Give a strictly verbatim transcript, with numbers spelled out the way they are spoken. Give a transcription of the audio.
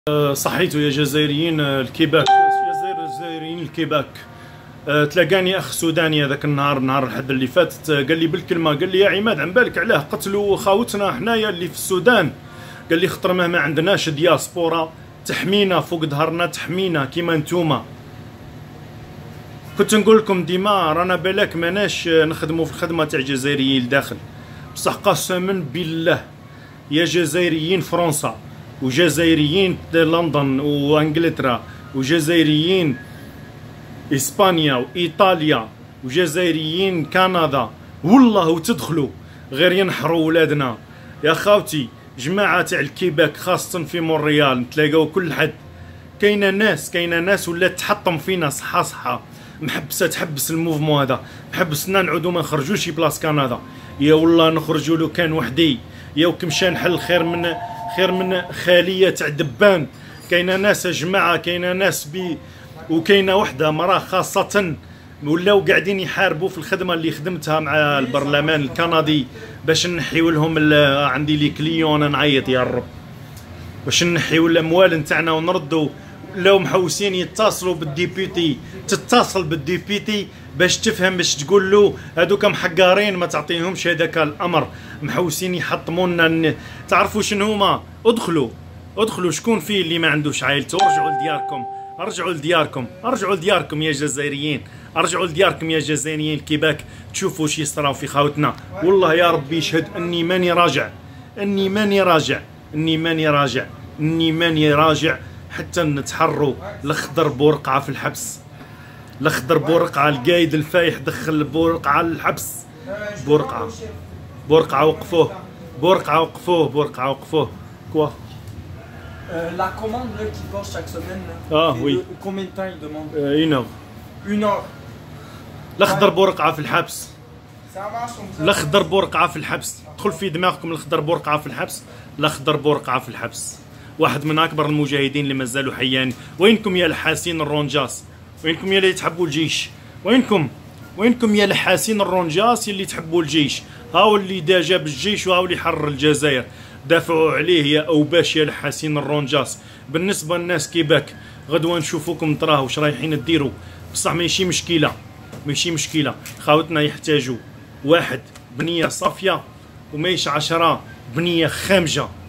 صحيتو يا جزائريين الكيباك، يا جزائريين الكيباك. تلاقاني اخ سوداني هذاك النهار نهار الحد اللي فاتت، قال لي بالكلمه، قال لي يا عماد عن بالك علاه قتلوا خاوتنا حنايا اللي في السودان؟ قال لي خطر ما ما عندناش دياسبورا تحمينا فوق ظهرنا، تحمينا كيما نتوما. كنت نقول لكم ديما رانا بالك ماناش نخدموا في الخدمه تاع جزائريين الداخل، بصح قسما بالله يا جزائريين فرنسا وجزائريين لندن وانجلترا وجزائريين اسبانيا وايطاليا وجزائريين كندا، والله وتدخلوا غير ينحروا ولادنا يا خاوتي. جماعه تاع الكيباك خاصه في مونريال نتلاقاو كل حد، كاينه ناس كاينه ناس ولات تحطم فينا صحه صحه، محبسه تحبس الموفمون هذا، محبسنا نعودوا ما نخرجوش بلاص كندا. يا والله نخرجوا لو كان وحدي، يا وكمشى نحل خير من خير من خاليه تاع دبان. كاينه ناس يا جماعه، كاينه ناس بي وكاينه وحده مراه خاصه ولاو قاعدين يحاربوا في الخدمه اللي خدمتها مع البرلمان الكندي باش نحيو لهم. عندي لي كليون نعيط يا رب باش نحيو الاموال نتاعنا ونردوا. لو محوسين يتصلوا بالديبيتي، تتصل بالديبيتي باش تفهم، باش تقول له هذوك محقارين ما تعطيهمش هذاك الامر، محوسين يحطموا لنا. تعرفوا شنو هما؟ ادخلوا ادخلوا شكون فيه اللي ما عندوش عائلته، ارجعوا لدياركم، ارجعوا لدياركم، ارجعوا لدياركم يا جزائريين، ارجعوا لدياركم يا جزائريين الكيباك، تشوفوا شي يصراو في خاوتنا. والله يا ربي يشهد اني ماني راجع، اني ماني راجع، اني ماني راجع، اني ماني راجع حتى نتحروا. الاخضر بورقعه في الحبس، الاخضر بورقعه، القايد الفايح دخل بورقعه للحبس. بورقعه بورقعه وقفوه، بورقعه وقفوه، بورقعه وقفوه. كوا La commande là, qui passe chaque semaine, là, ah oui. De, combien de temps il demande? euh, Une heure. Une heure. الاخضر بورقعه في الحبس، Ça marche comme ça. الاخضر بورقعه في الحبس. دخل في دماغكم الاخضر بورقعه في الحبس، الاخضر بورقعه في الحبس. واحد من اكبر المجاهدين اللي مازالوا حيان. وينكم يا لحاسين الرونجاس؟ وينكم يا اللي تحبوا الجيش؟ وينكم؟ وينكم يا لحاسين الرونجاس اللي تحبوا الجيش؟ هاو اللي دا جاب الجيش وهاو اللي حرر الجزائر، دافعوا عليه يا اوباش يا لحاسين الرونجاس. بالنسبه للناس كيباك غدوه نشوفوكم تراهو واش رايحين ديروا، بصح ماشي مشكله، ماشي مشكله. خاوتنا يحتاجوا واحد بنيه صافيه ومايش عشرة بنيه خامجه.